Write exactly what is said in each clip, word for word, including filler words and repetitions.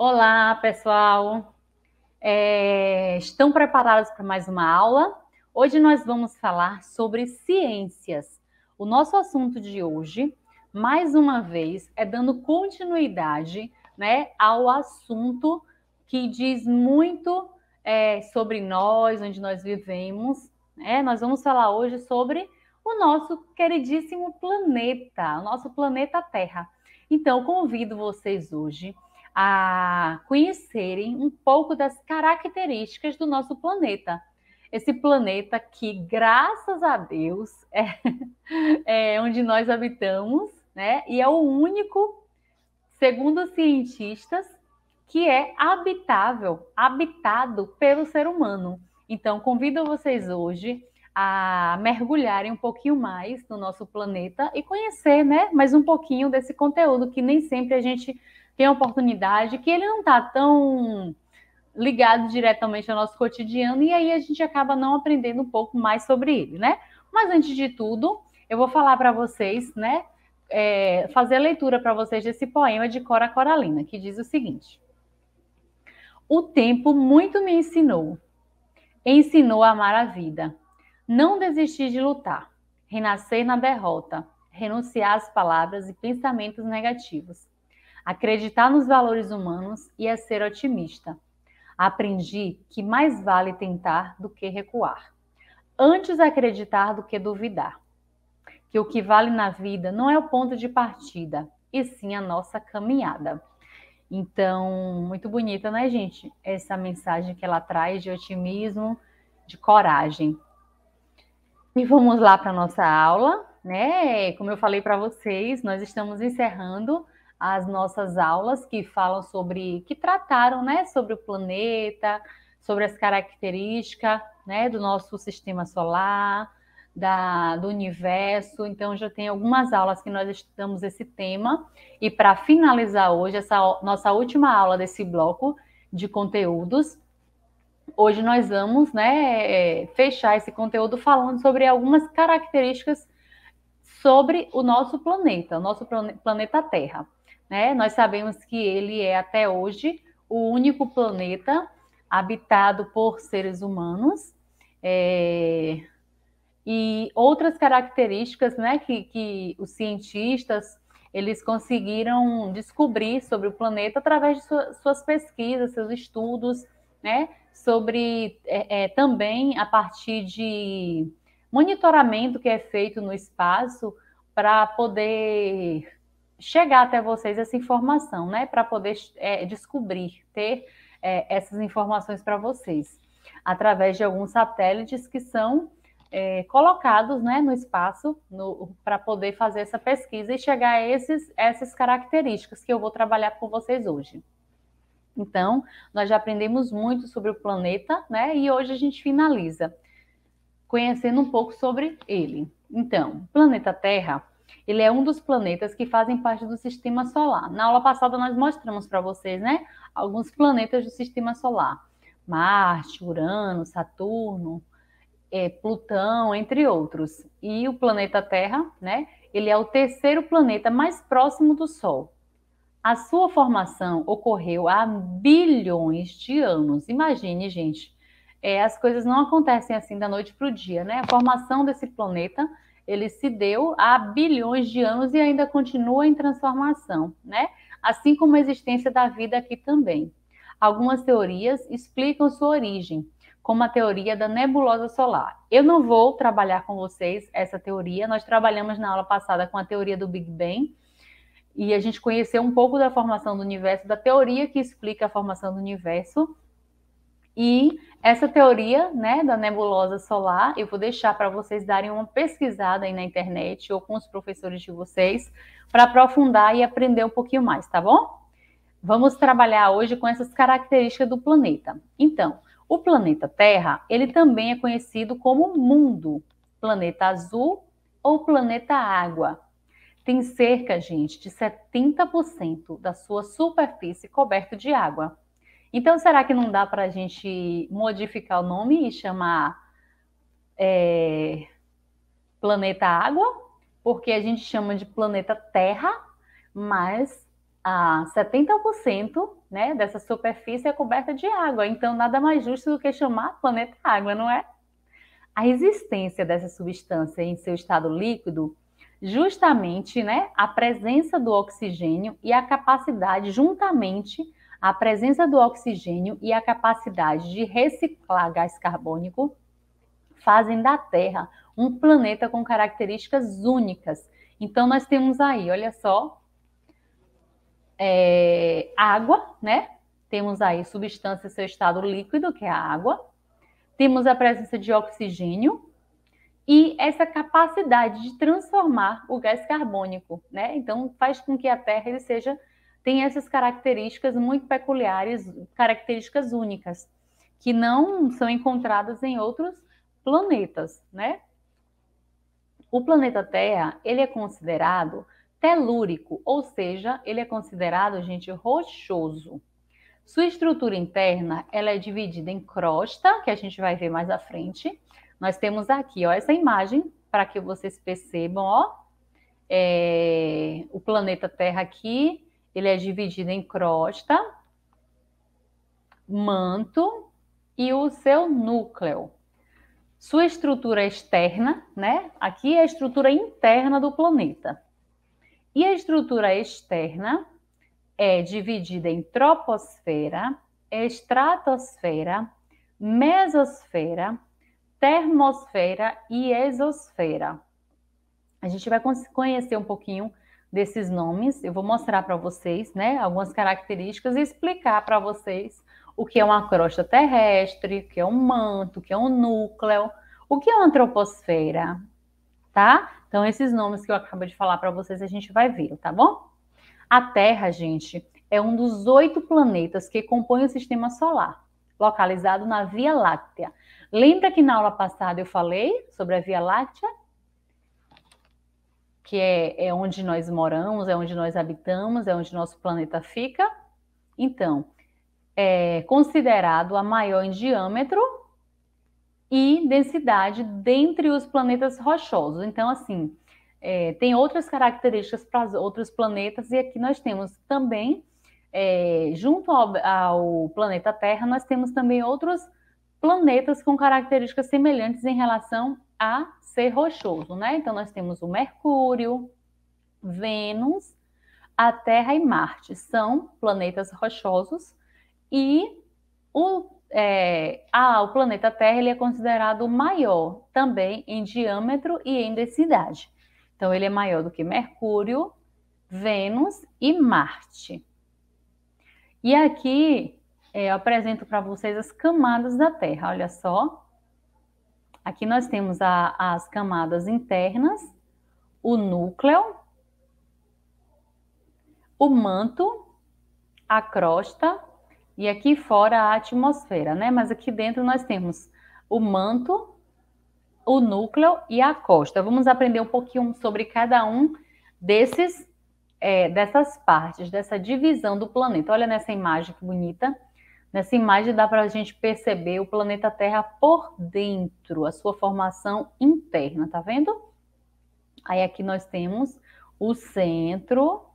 Olá, pessoal. É, estão preparados para mais uma aula? Hoje nós vamos falar sobre ciências. O nosso assunto de hoje, mais uma vez, é dando continuidade, né, ao assunto que diz muito é, sobre nós, onde nós vivemos. Né? Nós vamos falar hoje sobre o nosso queridíssimo planeta, o nosso planeta Terra. Então, convido vocês hoje a conhecerem um pouco das características do nosso planeta. Esse planeta que, graças a Deus, é, é onde nós habitamos, né? E é o único, segundo os cientistas, que é habitável, habitado pelo ser humano. Então, convido vocês hoje a mergulharem um pouquinho mais no nosso planeta e conhecer, né, mais um pouquinho desse conteúdo que nem sempre a gente tem a oportunidade, que ele não está tão ligado diretamente ao nosso cotidiano e aí a gente acaba não aprendendo um pouco mais sobre ele, né? Mas antes de tudo, eu vou falar para vocês, né, é, fazer a leitura para vocês desse poema de Cora Coralina, que diz o seguinte: o tempo muito me ensinou, ensinou a amar a vida, não desistir de lutar, renascer na derrota, renunciar às palavras e pensamentos negativos, acreditar nos valores humanos e a ser otimista. Aprendi que mais vale tentar do que recuar, antes acreditar do que duvidar, que o que vale na vida não é o ponto de partida, e sim a nossa caminhada. Então, muito bonita, né, gente? Essa mensagem que ela traz de otimismo, de coragem. E vamos lá para a nossa aula, né? Como eu falei para vocês, nós estamos encerrando as nossas aulas que falam sobre, que trataram, né, sobre o planeta, sobre as características, né, do nosso sistema solar, da, do universo. Então, já tem algumas aulas que nós estudamos esse tema. E para finalizar hoje, essa nossa última aula desse bloco de conteúdos, hoje nós vamos, né, fechar esse conteúdo falando sobre algumas características sobre o nosso planeta, o nosso planeta Terra. Né? Nós sabemos que ele é até hoje o único planeta habitado por seres humanos. É... E outras características, né, que, que os cientistas eles conseguiram descobrir sobre o planeta através de suas, suas pesquisas, seus estudos, né, sobre é, é, também a partir de monitoramento que é feito no espaço para poder chegar até vocês essa informação, né, para poder é, descobrir, ter é, essas informações para vocês, através de alguns satélites que são é, colocados, né, no espaço para poder fazer essa pesquisa e chegar a esses, essas características que eu vou trabalhar com vocês hoje. Então, nós já aprendemos muito sobre o planeta, né, e hoje a gente finaliza conhecendo um pouco sobre ele. Então, o planeta Terra, ele é um dos planetas que fazem parte do Sistema Solar. Na aula passada nós mostramos para vocês, né, alguns planetas do Sistema Solar. Marte, Urano, Saturno, É, Plutão, entre outros. E o planeta Terra, né? Ele é o terceiro planeta mais próximo do Sol. A sua formação ocorreu há bilhões de anos. Imagine, gente, é, as coisas não acontecem assim da noite para o dia, né? A formação desse planeta, ele se deu há bilhões de anos e ainda continua em transformação, né? Assim como a existência da vida aqui também. Algumas teorias explicam sua origem, como a teoria da nebulosa solar. Eu não vou trabalhar com vocês essa teoria, nós trabalhamos na aula passada com a teoria do Big Bang, e a gente conheceu um pouco da formação do universo, da teoria que explica a formação do universo, e essa teoria, né, da nebulosa solar, eu vou deixar para vocês darem uma pesquisada aí na internet ou com os professores de vocês, para aprofundar e aprender um pouquinho mais, tá bom? Vamos trabalhar hoje com essas características do planeta. Então, o planeta Terra, ele também é conhecido como mundo, planeta azul ou planeta água. Tem cerca, gente, de setenta por cento da sua superfície coberta de água. Então, será que não dá para a gente modificar o nome e chamar é, planeta água? Porque a gente chama de planeta Terra, mas a setenta por cento, né, dessa superfície é coberta de água. Então, nada mais justo do que chamar planeta água, não é? A existência dessa substância em seu estado líquido, justamente, né, a presença do oxigênio e a capacidade, juntamente, a presença do oxigênio e a capacidade de reciclar gás carbônico, fazem da Terra um planeta com características únicas. Então, nós temos aí, olha só, é, água, né? Temos aí substância em seu estado líquido, que é a água. Temos a presença de oxigênio e essa capacidade de transformar o gás carbônico, né? Então, faz com que a Terra ele seja, tenha essas características muito peculiares, características únicas, que não são encontradas em outros planetas, né? O planeta Terra, ele é considerado telúrico, ou seja, ele é considerado, gente, rochoso. Sua estrutura interna, ela é dividida em crosta, que a gente vai ver mais à frente. Nós temos aqui, ó, essa imagem, para que vocês percebam, ó, é, o planeta Terra aqui, ele é dividido em crosta, manto e o seu núcleo. Sua estrutura externa, né? Aqui é a estrutura interna do planeta. E a estrutura externa é dividida em troposfera, estratosfera, mesosfera, termosfera e exosfera. A gente vai conhecer um pouquinho desses nomes. Eu vou mostrar para vocês, né, algumas características e explicar para vocês o que é uma crosta terrestre, o que é um manto, o que é um núcleo, o que é uma troposfera, tá? Então, esses nomes que eu acabo de falar para vocês, a gente vai ver, tá bom? A Terra, gente, é um dos oito planetas que compõem o Sistema Solar, localizado na Via Láctea. Lembra que na aula passada eu falei sobre a Via Láctea? Que é, é onde nós moramos, é onde nós habitamos, é onde nosso planeta fica? Então, é considerado a maior em diâmetro e densidade dentre os planetas rochosos. Então, assim, é, tem outras características para os outros planetas, e aqui nós temos também, é, junto ao, ao planeta Terra, nós temos também outros planetas com características semelhantes em relação a ser rochoso, né? Então, nós temos o Mercúrio, Vênus, a Terra e Marte. São planetas rochosos e o, é, ah, o planeta Terra ele é considerado maior também em diâmetro e em densidade. Então, ele é maior do que Mercúrio, Vênus e Marte. E aqui é, eu apresento para vocês as camadas da Terra. Olha só. Aqui nós temos a, as camadas internas, o núcleo, o manto, a crosta e aqui fora a atmosfera, né? Mas aqui dentro nós temos o manto, o núcleo e a crosta. Vamos aprender um pouquinho sobre cada um desses, é, dessas partes, dessa divisão do planeta. Olha nessa imagem que bonita. Nessa imagem dá para a gente perceber o planeta Terra por dentro, a sua formação interna, tá vendo? Aí aqui nós temos o centro,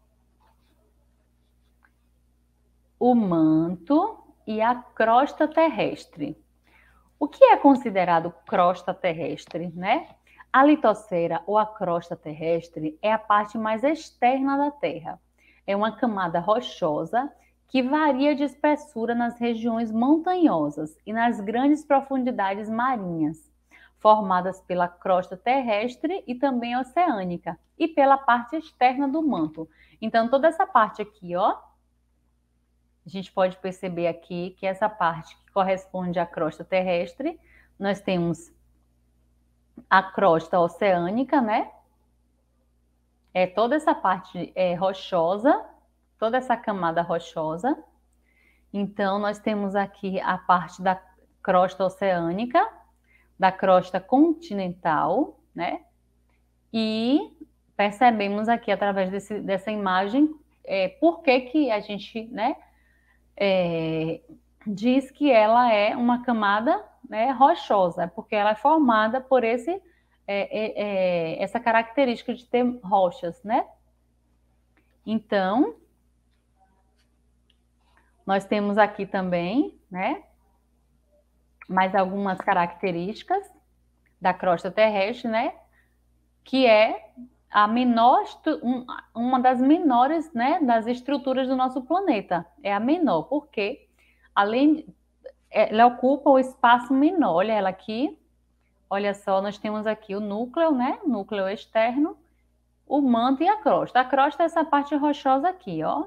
o manto e a crosta terrestre. O que é considerado crosta terrestre, né? A litosfera ou a crosta terrestre é a parte mais externa da Terra. É uma camada rochosa que varia de espessura nas regiões montanhosas e nas grandes profundidades marinhas, formadas pela crosta terrestre e também oceânica, e pela parte externa do manto. Então, toda essa parte aqui, ó, a gente pode perceber aqui que essa parte que corresponde à crosta terrestre, nós temos a crosta oceânica, né? É toda essa parte é, rochosa, toda essa camada rochosa. Então, nós temos aqui a parte da crosta oceânica, da crosta continental, né? E percebemos aqui, através desse, dessa imagem, é, por que que a gente, né, é, diz que ela é uma camada, né, rochosa, porque ela é formada por esse, é, é, essa característica de ter rochas, né? Então, Nós temos aqui também, né, mais algumas características da crosta terrestre, né, que é a menor, uma das menores, né, das estruturas do nosso planeta. É a menor, porque além, ela ocupa o espaço menor. Olha ela aqui. Olha só, nós temos aqui o núcleo, né, o núcleo externo, o manto e a crosta. A crosta é essa parte rochosa aqui, ó.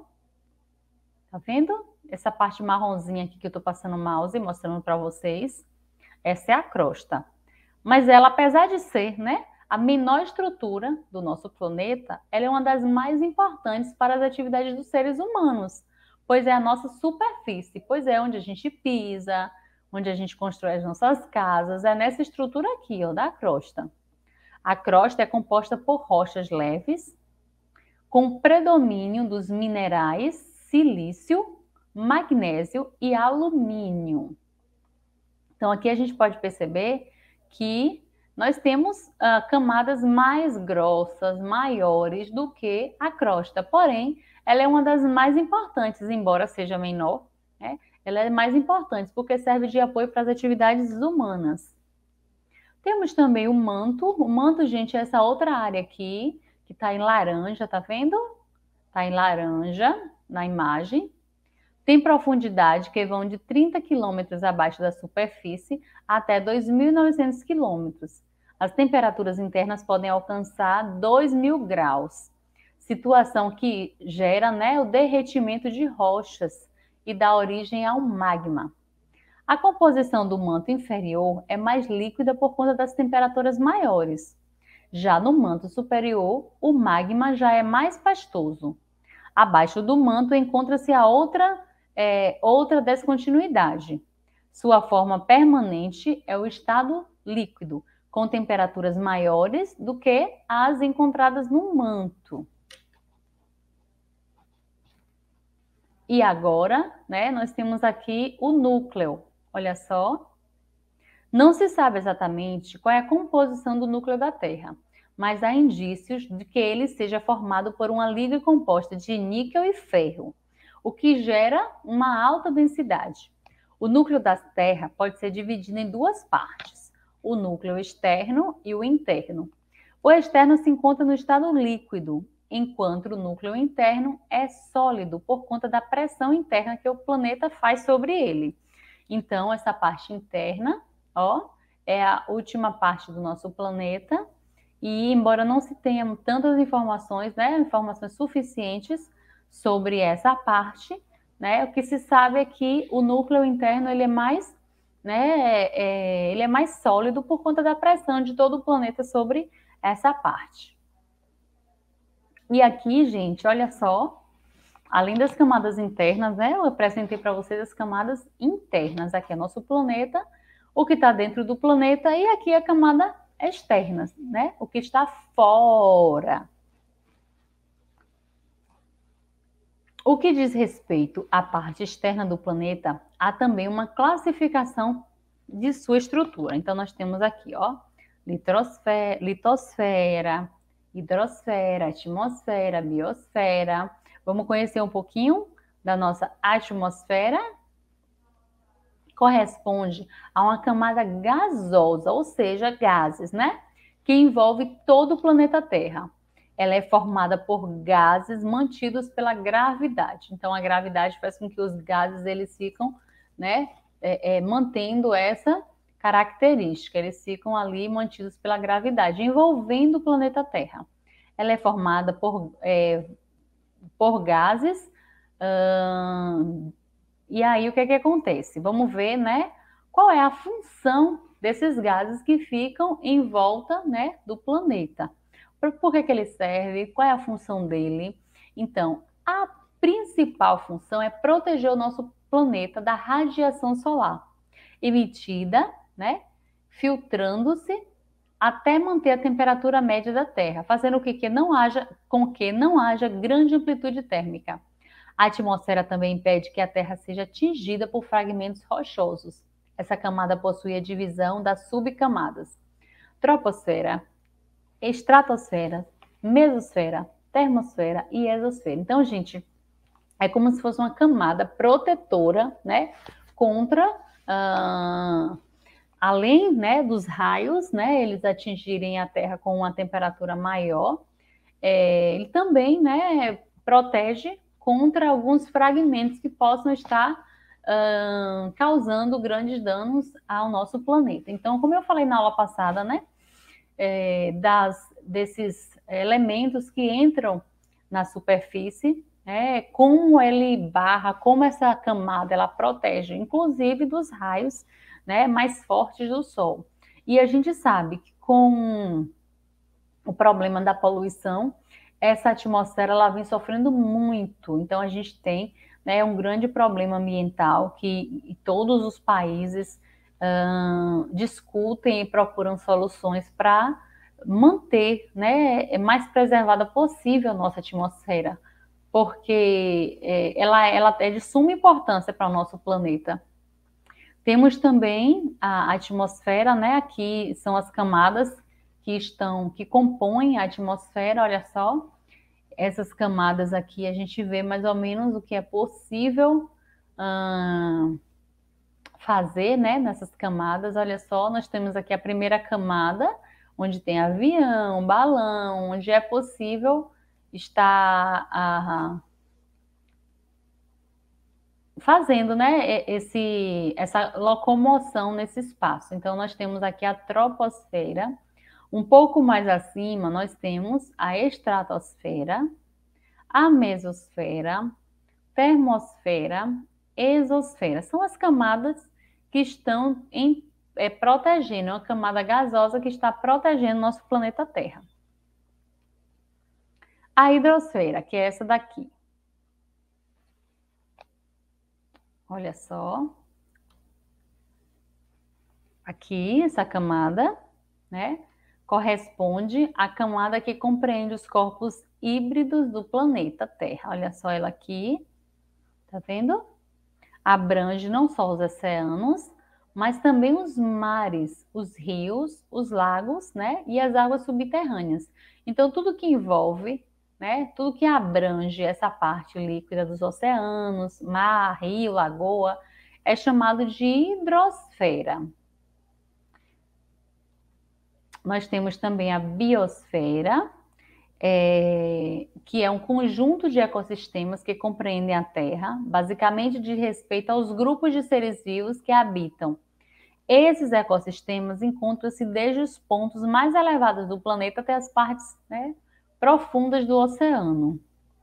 Tá vendo? Essa parte marronzinha aqui que eu tô passando o mouse, mostrando para vocês. Essa é a crosta. Mas ela, apesar de ser, né, a menor estrutura do nosso planeta, ela é uma das mais importantes para as atividades dos seres humanos, pois é a nossa superfície, pois é onde a gente pisa, onde a gente constrói as nossas casas, é nessa estrutura aqui, ó, da crosta. A crosta é composta por rochas leves, com predomínio dos minerais silício, magnésio e alumínio. Então, aqui a gente pode perceber que nós temos uh, camadas mais grossas, maiores do que a crosta. Porém, ela é uma das mais importantes, embora seja menor, né? Ela é mais importante porque serve de apoio para as atividades humanas. Temos também o manto. O manto, gente, é essa outra área aqui, que está em laranja, tá vendo? Está em laranja na imagem. Tem profundidade que vão de trinta quilômetros abaixo da superfície até dois mil e novecentos quilômetros. As temperaturas internas podem alcançar dois mil graus, situação que gera, né, o derretimento de rochas e dá origem ao magma. A composição do manto inferior é mais líquida por conta das temperaturas maiores. Já no manto superior, o magma já é mais pastoso. Abaixo do manto encontra-se a outra, é, outra descontinuidade. Sua forma permanente é o estado líquido, com temperaturas maiores do que as encontradas no manto. E agora, né, nós temos aqui o núcleo. Olha só. Não se sabe exatamente qual é a composição do núcleo da Terra, mas há indícios de que ele seja formado por uma liga composta de níquel e ferro, o que gera uma alta densidade. O núcleo da Terra pode ser dividido em duas partes, o núcleo externo e o interno. O externo se encontra no estado líquido, enquanto o núcleo interno é sólido por conta da pressão interna que o planeta faz sobre ele. Então, essa parte interna, ó, é a última parte do nosso planeta, e embora não se tenha tantas informações, né, informações suficientes sobre essa parte, né, o que se sabe é que o núcleo interno ele é mais, né, é, ele é mais sólido por conta da pressão de todo o planeta sobre essa parte. E aqui, gente, olha só, além das camadas internas, né, eu apresentei para vocês as camadas internas. Aqui é nosso planeta, o que está dentro do planeta, e aqui a camada externa, né, o que está fora. O que diz respeito à parte externa do planeta, há também uma classificação de sua estrutura. Então, nós temos aqui, ó, litrosfera, litosfera, hidrosfera, atmosfera, biosfera. Vamos conhecer um pouquinho da nossa atmosfera? Corresponde a uma camada gasosa, ou seja, gases, né? Que envolve todo o planeta Terra. Ela é formada por gases mantidos pela gravidade. Então, a gravidade faz com que os gases eles ficam, né, é, é, mantendo essa característica. Eles ficam ali mantidos pela gravidade, envolvendo o planeta Terra. Ela é formada por, é, por gases. Hum, e aí, o que é que acontece? Vamos ver, né, qual é a função desses gases que ficam em volta, né, do planeta. Por que que ele serve? Qual é a função dele? Então, a principal função é proteger o nosso planeta da radiação solar, emitida, né, filtrando-se até manter a temperatura média da Terra, fazendo com que não haja, com que não haja grande amplitude térmica. A atmosfera também impede que a Terra seja atingida por fragmentos rochosos. Essa camada possui a divisão das subcamadas: troposfera, estratosfera, mesosfera, termosfera e exosfera. Então, gente, É como se fosse uma camada protetora, né, contra, uh, além, né, dos raios, né, eles atingirem a Terra com uma temperatura maior, é, ele também, né, protege contra alguns fragmentos que possam estar uh, causando grandes danos ao nosso planeta. Então, como eu falei na aula passada, né, é, das, desses elementos que entram na superfície, é, como ele barra, como essa camada ela protege, inclusive dos raios, né, mais fortes do Sol. E a gente sabe que com o problema da poluição, essa atmosfera ela vem sofrendo muito. Então a gente tem, né, um grande problema ambiental que todos os países hum, discutem e procuram soluções para manter, né, mais preservada possível a nossa atmosfera, porque é, ela, ela é de suma importância para o nosso planeta. Temos também a atmosfera, né? Aqui são as camadas que estão, que compõem a atmosfera, olha só. Essas camadas aqui a gente vê mais ou menos o que é possível hum, fazer, né? Nessas camadas, olha só, nós temos aqui a primeira camada, onde tem avião, balão, onde é possível estar a, fazendo, né, esse, essa locomoção nesse espaço. Então, nós temos aqui a troposfera. Um pouco mais acima, nós temos a estratosfera, a mesosfera, termosfera, exosfera. São as camadas que estão em, é, protegendo, uma camada gasosa que está protegendo nosso planeta Terra. A hidrosfera, que é essa daqui. Olha só. Aqui, essa camada, né, corresponde à camada que compreende os corpos híbridos do planeta Terra. Olha só ela aqui, tá vendo? Abrange não só os oceanos, mas também os mares, os rios, os lagos, né, e as águas subterrâneas. Então, tudo que envolve, né, tudo que abrange essa parte líquida dos oceanos, mar, rio, lagoa, é chamado de hidrosfera. Nós temos também a biosfera, é, que é um conjunto de ecossistemas que compreendem a Terra, basicamente de respeito aos grupos de seres vivos que habitam. Esses ecossistemas encontram-se desde os pontos mais elevados do planeta até as partes, né, profundas do oceano.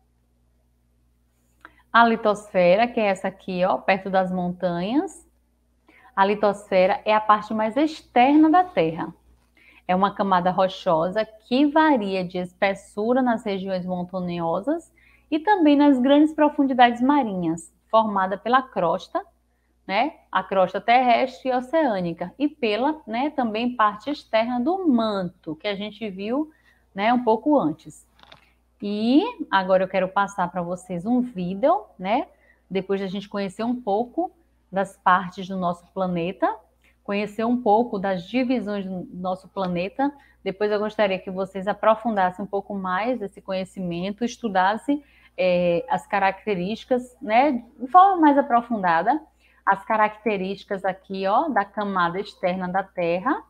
A litosfera, que é essa aqui, ó, perto das montanhas. A litosfera é a parte mais externa da Terra. É uma camada rochosa que varia de espessura nas regiões montanhosas e também nas grandes profundidades marinhas, formada pela crosta, né, a crosta terrestre e oceânica, e pela, né, também parte externa do manto, que a gente viu, né, um pouco antes. E agora eu quero passar para vocês um vídeo, né, depois de a gente conhecer um pouco das partes do nosso planeta, conhecer um pouco das divisões do nosso planeta. Depois eu gostaria que vocês aprofundassem um pouco mais esse conhecimento, estudassem é, as características, né, de forma mais aprofundada, as características aqui, ó, da camada externa da Terra.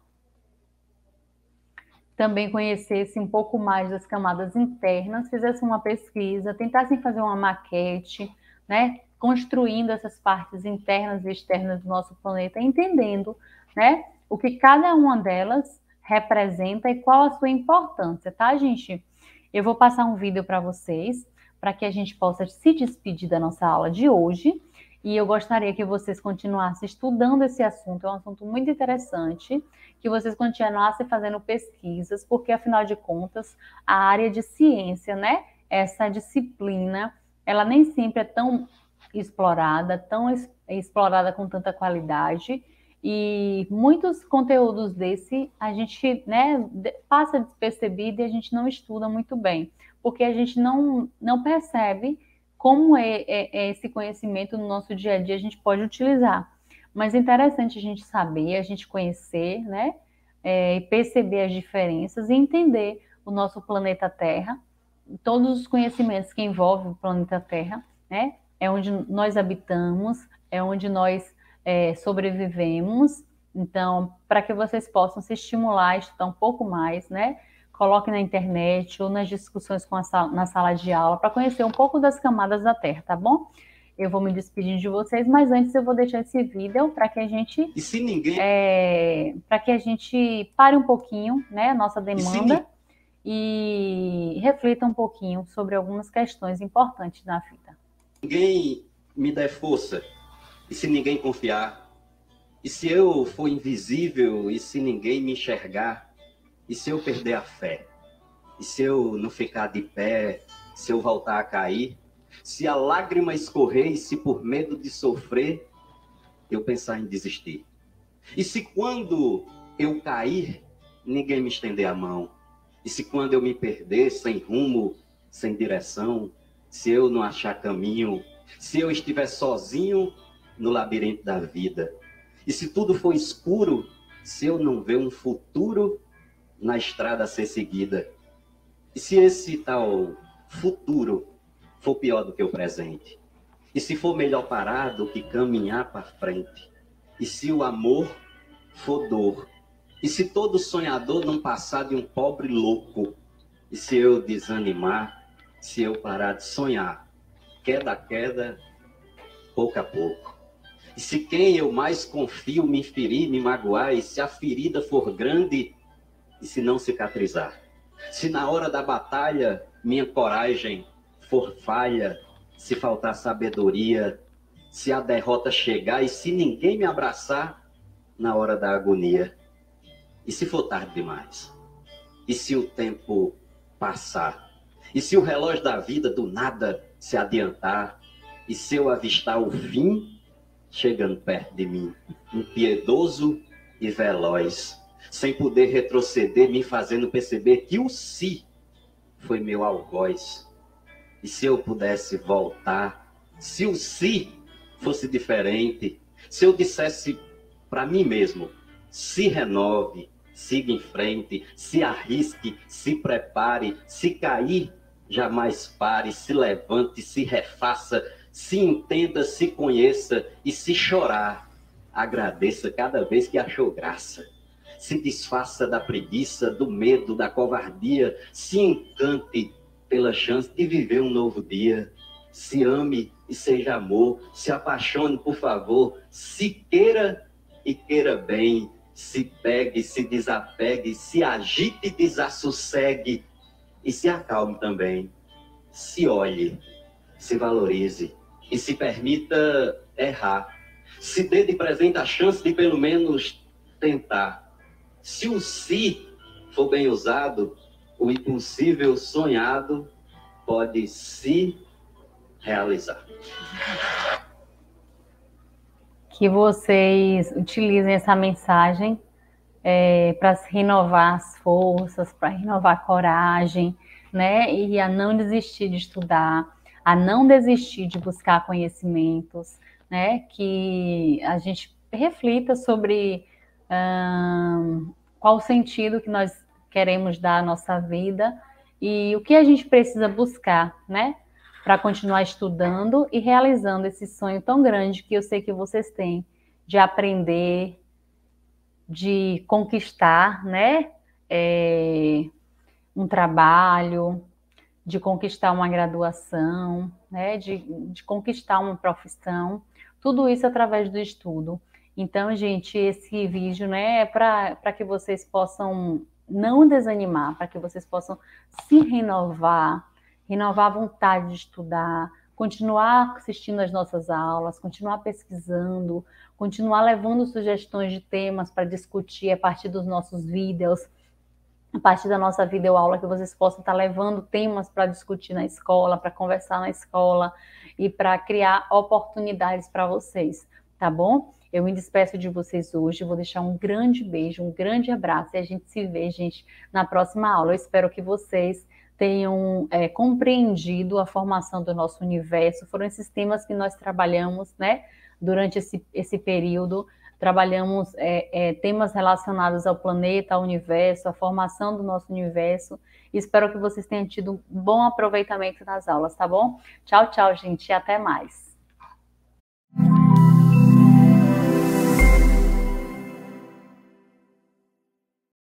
Também conhecesse um pouco mais das camadas internas, fizesse uma pesquisa, tentassem fazer uma maquete, né, construindo essas partes internas e externas do nosso planeta, entendendo, né, o que cada uma delas representa e qual a sua importância, tá, gente? Eu vou passar um vídeo para vocês, para que a gente possa se despedir da nossa aula de hoje, e eu gostaria que vocês continuassem estudando esse assunto, é um assunto muito interessante, que vocês continuassem fazendo pesquisas, porque, afinal de contas, a área de ciência, né, essa disciplina, ela nem sempre é tão explorada, tão es- explorada com tanta qualidade, e muitos conteúdos desse a gente, né, de- passa despercebido e a gente não estuda muito bem, porque a gente não, não percebe como é, é- é esse conhecimento no nosso dia a dia a gente pode utilizar. Mas é interessante a gente saber, a gente conhecer, né, é, e perceber as diferenças e entender o nosso planeta Terra, todos os conhecimentos que envolvem o planeta Terra, né, é onde nós habitamos, é onde nós é, sobrevivemos. Então, para que vocês possam se estimular a estudar um pouco mais, né? Coloque na internet ou nas discussões com a sala, na sala de aula para conhecer um pouco das camadas da Terra, tá bom? Eu vou me despedir de vocês, mas antes eu vou deixar esse vídeo para que a gente E se ninguém... é, para que a gente pare um pouquinho, né, a nossa demanda e, e reflita um pouquinho sobre algumas questões importantes na vida. Ninguém me der força, e se ninguém confiar, e se eu for invisível, e se ninguém me enxergar, e se eu perder a fé, e se eu não ficar de pé, se eu voltar a cair, se a lágrima escorrer e se por medo de sofrer, eu pensar em desistir. E se quando eu cair, ninguém me estender a mão, e se quando eu me perder sem rumo, sem direção, se eu não achar caminho, se eu estiver sozinho no labirinto da vida, e se tudo for escuro, se eu não ver um futuro na estrada a ser seguida, e se esse tal futuro for pior do que o presente, e se for melhor parar do que caminhar para frente, e se o amor for dor, e se todo sonhador não passar de um pobre louco, e se eu desanimar, se eu parar de sonhar, queda a queda, pouco a pouco. E se quem eu mais confio me ferir, me magoar, e se a ferida for grande, e se não cicatrizar, se na hora da batalha minha coragem for falha, se faltar sabedoria, se a derrota chegar e se ninguém me abraçar na hora da agonia, e se for tarde demais, e se o tempo passar, e se o relógio da vida do nada se adiantar, e se eu avistar o fim chegando perto de mim, impiedoso e veloz, sem poder retroceder, me fazendo perceber que o si foi meu algoz. E se eu pudesse voltar, se o si fosse diferente, se eu dissesse para mim mesmo, se renove, siga em frente, se arrisque, se prepare, se cair, jamais pare, se levante, se refaça, se entenda, se conheça e se chorar, agradeça cada vez que achou graça. Se desfaça da preguiça, do medo, da covardia, se encante pela chance de viver um novo dia. Se ame e seja amor, se apaixone, por favor, se queira e queira bem, se pegue, se desapegue, se agite e desassossegue e se acalme também. Se olhe, se valorize e se permita errar. Se dê de presente a chance de pelo menos tentar. Se o si for bem usado, o impossível sonhado pode se realizar. Que vocês utilizem essa mensagem é, para renovar as forças, para renovar a coragem, né? E a não desistir de estudar, a não desistir de buscar conhecimentos, né? Que a gente reflita sobre hum, qual o sentido que nós queremos dar à nossa vida e o que a gente precisa buscar, né? Para continuar estudando e realizando esse sonho tão grande que eu sei que vocês têm de aprender, de conquistar, né? É, um trabalho, de conquistar uma graduação, né? De, de conquistar uma profissão, tudo isso através do estudo. Então, gente, esse vídeo, né, é para que vocês possam não desanimar, para que vocês possam se renovar, renovar a vontade de estudar, continuar assistindo às nossas aulas, continuar pesquisando, continuar levando sugestões de temas para discutir a partir dos nossos vídeos, a partir da nossa videoaula, que vocês possam estar levando temas para discutir na escola, para conversar na escola e para criar oportunidades para vocês, tá bom? Eu me despeço de vocês hoje, vou deixar um grande beijo, um grande abraço e a gente se vê, gente, na próxima aula. Eu espero que vocês tenham é, compreendido a formação do nosso universo. Foram esses temas que nós trabalhamos, né, durante esse, esse período. Trabalhamos é, é, temas relacionados ao planeta, ao universo, à formação do nosso universo. E espero que vocês tenham tido um bom aproveitamento nas aulas, tá bom? Tchau, tchau, gente, e até mais.